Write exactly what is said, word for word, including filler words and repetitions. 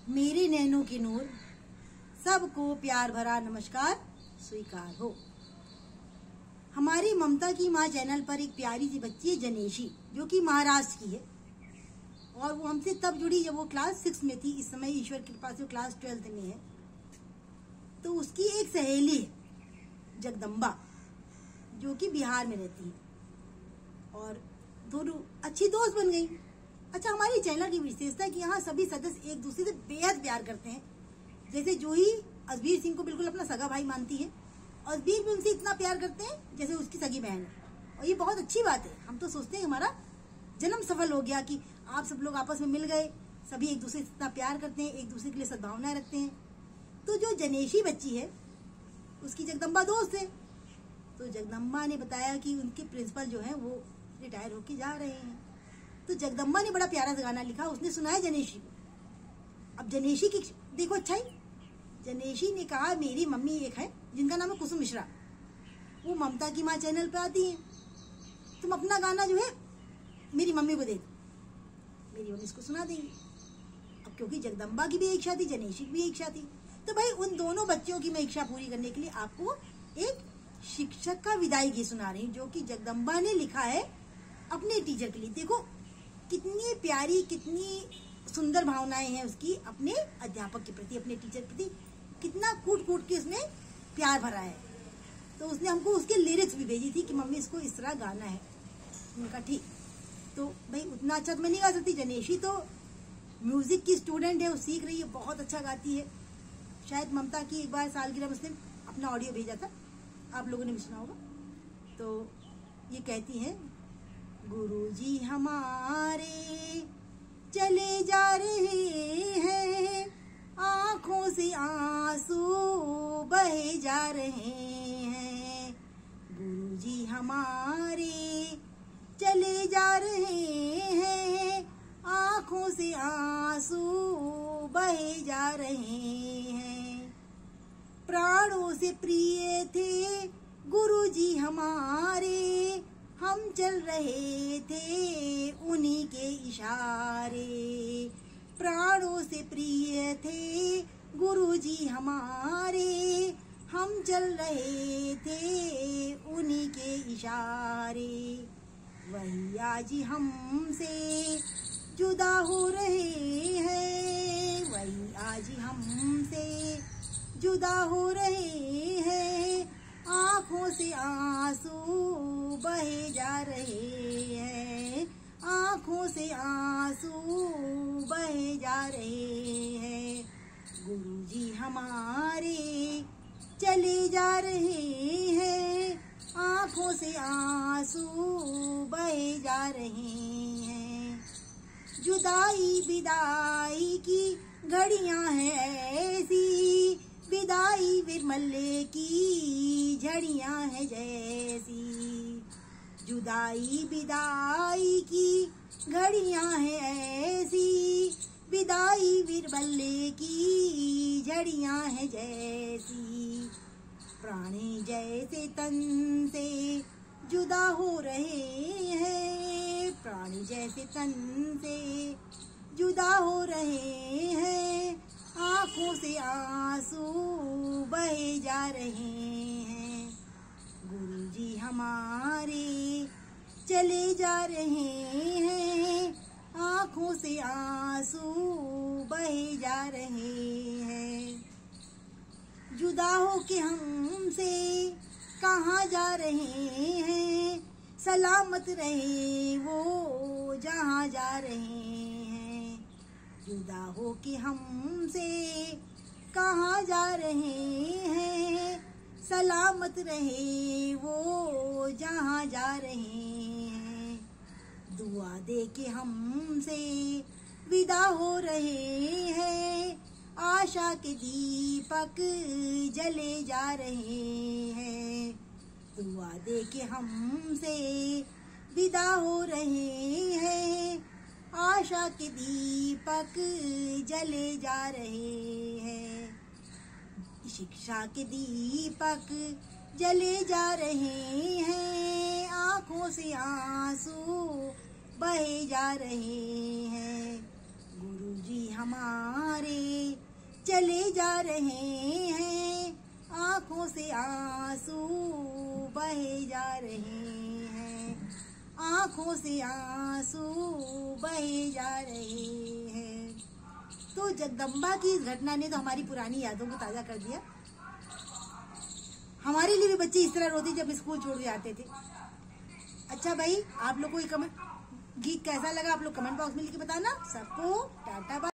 मेरे नैनों के नूर, सबको प्यार भरा नमस्कार स्वीकार हो। हमारी ममता की माँ चैनल पर एक प्यारी सी बच्ची है जनेशी, जो कि महाराष्ट्र की है और वो हमसे तब जुड़ी जब वो क्लास सिक्स में थी। इस समय ईश्वर की कृपा से वो क्लास ट्वेल्थ में है। तो उसकी एक सहेली है जगदम्बा, जो कि बिहार में रहती है और दोनों अच्छी दोस्त बन गई। अच्छा, हमारी चैनल की विशेषता है कि यहाँ सभी सदस्य एक दूसरे से बेहद प्यार करते हैं। जैसे जूही असबीर सिंह को बिल्कुल अपना सगा भाई मानती है, असबीर भी उनसे इतना प्यार करते हैं जैसे उसकी सगी बहन है। और ये बहुत अच्छी बात है। हम तो सोचते हैं हमारा जन्म सफल हो गया कि आप सब लोग आपस में मिल गए, सभी एक दूसरे से इतना प्यार करते हैं, एक दूसरे के लिए सद्भावनाएं रखते हैं। तो जो जनेशी बच्ची है उसकी जगदम्बा दोस्त है। तो जगदम्बा ने बताया कि उनके प्रिंसिपल जो है वो रिटायर होके जा रहे हैं। तो जगदम्बा ने बड़ा प्यारा सा गाना लिखा, उसने सुनाया जनेशी को। अब जनेशी की देखो अच्छाई, जनेशी ने कहा मेरी मम्मी एक है जिनका नाम है कुसुम मिश्रा, वो ममता की माँ चैनल पे आती है, तुम अपना गाना जो है मेरी मम्मी को दे दो, मेरी मम्मी इसको सुना देंगी। अब क्योंकि जगदम्बा की भी इच्छा थी, जनेशी की भी इच्छा थी, तो भाई उन दोनों बच्चों की मैं इच्छा पूरी करने के लिए आपको एक शिक्षक का विदाई गीत सुना रही हूँ, जो कि जगदम्बा ने लिखा है अपने टीचर के लिए। देखो कितनी प्यारी, कितनी सुंदर भावनाएं हैं उसकी अपने अध्यापक के प्रति, अपने टीचर के प्रति, कितना कूट कूट के उसने प्यार भरा है। तो उसने हमको उसके लिरिक्स भी भेजी थी कि मम्मी इसको इस तरह गाना है। उनका ठीक, तो भाई उतना अच्छा तो मैं नहीं गा सकती। जनेशी तो म्यूजिक की स्टूडेंट है, वो सीख रही है, बहुत अच्छा गाती है। शायद ममता की एक बार सालगिरह में उसने अपना ऑडियो भेजा था, आप लोगों ने भी सुना होगा। तो ये कहती हैं, गुरुजी हमारे चले जा रहे हैं, आंखों से आंसू बहे जा रहे हैं। गुरुजी हमारे चले जा रहे हैं, आंखों से आंसू बहे जा रहे हैं। प्राणों से प्रिय थे गुरुजी हमारे, हम चल रहे थे उन्हीं के इशारे। प्राणों से प्रिय थे गुरुजी हमारे, हम चल रहे थे उन्हीं के इशारे। वही आज हमसे जुदा हो रहे हैं, वही आज हमसे जुदा हो रहे हैं। आंखों से आंसू बहे जा रहे हैं, आंखों से आंसू बहे जा रहे हैं। गुरुजी हमारे चले जा रहे हैं, आंखों से आंसू बहे जा रहे हैं। जुदाई विदाई की घड़ियां हैं ऐसी, विदाई विरमल्ले की झड़ियां है जैसी। जुदाई विदाई की घड़ियां है ऐसी, विदाई विरमल्ले की झड़ियां है जैसी। प्राणी जैसे तन से जुदा हो रहे हैं, प्राणी जैसे तन से जुदा हो रहे हैं। आंखों से आंसू बहे जा रहे हैं। गुरुजी हमारे चले जा रहे हैं, आंखों से आंसू बहे जा रहे हैं। जुदा हो के हमसे कहाँ जा रहे हैं, सलामत रहे वो जहाँ जा रहे हैं। जुदा हो के हमसे कहाँ जा रहे हैं, सलामत रहे वो जहाँ जा रहे हैं। दुआ दे के हमसे विदा हो रहे हैं, आशा के दीपक जले जा रहे हैं। दुआ दे के हमसे विदा हो रहे हैं, आशा के दीपक जले जा रहे हैं। शिक्षा के दीपक जले जा रहे हैं, आंखों से आंसू बहे जा रहे हैं। गुरुजी हमारे चले जा रहे हैं, आंखों से आंसू बहे जा रहे हैं, आंखों से आंसू बहे जा रहे हैं। तो जगदम्बा की इस घटना ने तो हमारी पुरानी यादों को ताजा कर दिया। हमारे लिए भी बच्चे इस तरह रोते जब स्कूल छोड़ के आते थे। अच्छा भाई, आप लोग को ये कमेंट गीत कैसा लगा आप लोग कमेंट बॉक्स में लिख के बताना। सबको टाटा बाय।